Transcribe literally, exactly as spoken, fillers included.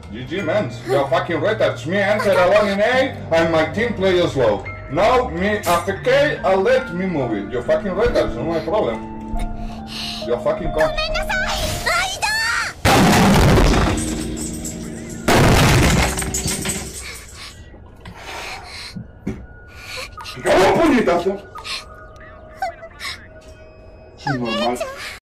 G G, man. You're fucking retards. Me enter alone in A, and my team players low. Now, me A F K, I'll let me move it. You're fucking retards, no my problem. You're fucking con- ¿Qué puñetazo? Normal.